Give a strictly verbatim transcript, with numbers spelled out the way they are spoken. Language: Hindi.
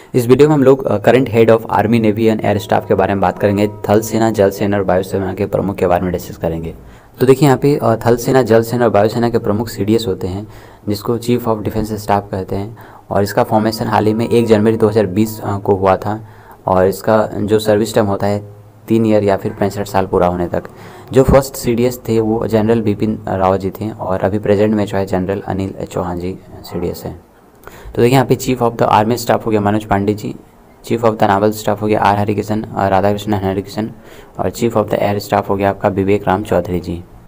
इस वीडियो में हम लोग current head of army, navy and air staff के बारे में बात करेंगे। थल सेना, जल सेना और वायुसेना के प्रमुख के बारे में डिस्कस करेंगे। तो देखिए यहाँ पे थल सेना, जल सेना और वायुसेना के प्रमुख सी डी एस होते हैं, जिसको चीफ ऑफ डिफेंस स्टाफ कहते हैं। और इसका फॉर्मेशन हाल ही में एक जनवरी दो हज़ार बीस को हुआ था। और इसका जो सर्विस टर्म होता है तीन ईयर या फिर पैंसठ साल पूरा होने तक। जो फर्स्ट सी डी एस थे वो जनरल बिपिन रावत जी थे, और अभी प्रेजेंट में जो है general Anil Chauhan ji C D S है। तो देखिए यहाँ पे chief of the army staff हो गया Manoj Pande ji, chief of the naval staff हो गया आर हरिकिशन, राधाकृष्णन हरिकिशन, और chief of the air staff हो गया आपका विवेक राम चौधरी जी।